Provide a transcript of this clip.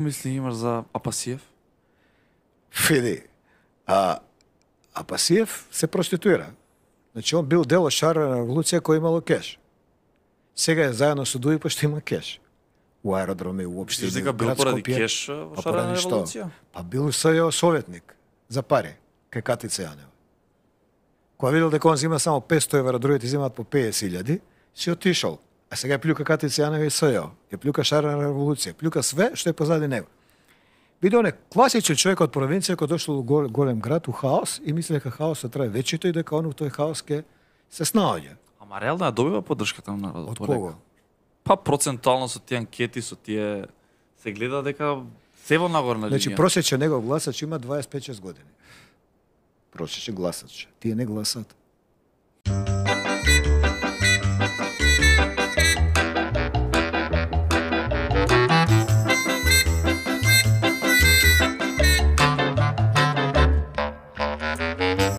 Мисли имаш за Апасиев? Види, Апасиев се проституира. Значи он бил дел од шарена револуција која имало кеш. Сега е заедно со Дуи што има кеш. У аеродроми, уопште. Мислиш дека бил поради кеш во шарена револуција? Па бил СЈО советник за пари кај Катица Јанева. Кога видел дека он зима само 500 евра, другите зимаат по 50.000, си отишол. А сега плюка Катица Јанева и СЈО. Ја плюка шарена револуција, плюка све што е позади него. Биде он е класичен човек од провинција кој дошол у голем град, у хаос, и мисли дека хаосот трае вечито и дека он у тој хаос ке се снаоѓа. Ама реално ја добива поддршката на народот. Од кого? Па процентуално со тие анкети, со тие се гледа дека се во нагорна линија. Значи просечен негов гласач има 25-6 години. Просечен гласач. Тие не гласат.